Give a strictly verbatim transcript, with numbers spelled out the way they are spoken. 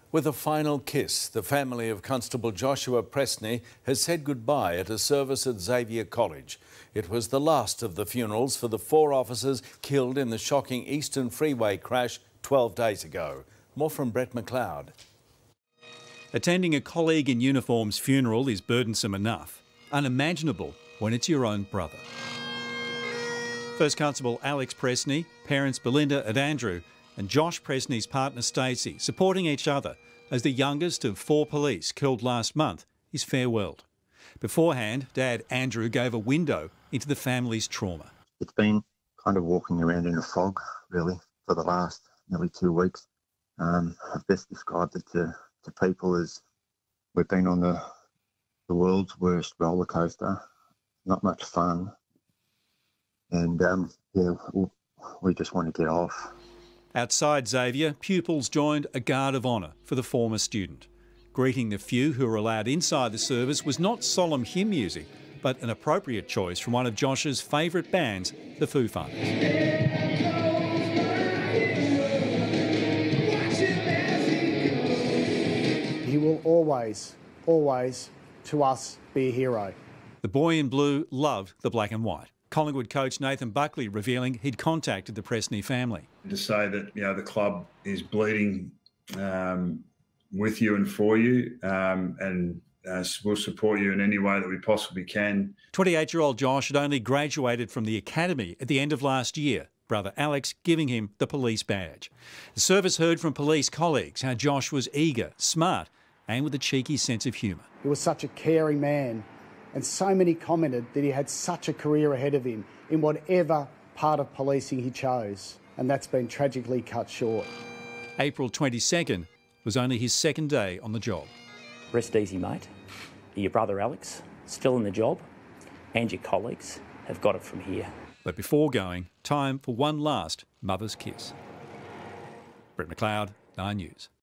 With a final kiss, the family of Constable Joshua Prestney has said goodbye at a service at Xavier College. It was the last of the funerals for the four officers killed in the shocking Eastern Freeway crash twelve days ago. More from Brett McLeod. Attending a colleague in uniform's funeral is burdensome enough, unimaginable when it's your own brother. First Constable Alex Prestney, parents Belinda and Andrew, and Josh Prestney's partner Stacey, supporting each other as the youngest of four police killed last month is farewelled. Beforehand, Dad Andrew gave a window into the family's trauma. It's been kind of walking around in a fog, really, for the last nearly two weeks. Um, I've best described it to, to people as we've been on the, the world's worst roller coaster, not much fun, and um, yeah, we just want to get off. Outside Xavier, pupils joined a guard of honour for the former student. Greeting the few who were allowed inside the service was not solemn hymn music, but an appropriate choice from one of Josh's favourite bands, the Foo Fighters. He will always, always, to us, be a hero. The boy in blue loved the black and white. Collingwood coach Nathan Buckley revealing he'd contacted the Prestney family. To say that, you know, the club is bleeding um, with you and for you, um, and uh, we'll support you in any way that we possibly can. twenty-eight-year-old Josh had only graduated from the academy at the end of last year, brother Alex giving him the police badge. The service heard from police colleagues how Josh was eager, smart, and with a cheeky sense of humour. He was such a caring man. And so many commented that he had such a career ahead of him in whatever part of policing he chose. And that's been tragically cut short. April twenty-second was only his second day on the job. Rest easy, mate. Your brother Alex, still in the job, and your colleagues have got it from here. But before going, time for one last mother's kiss. Brett McLeod, Nine News.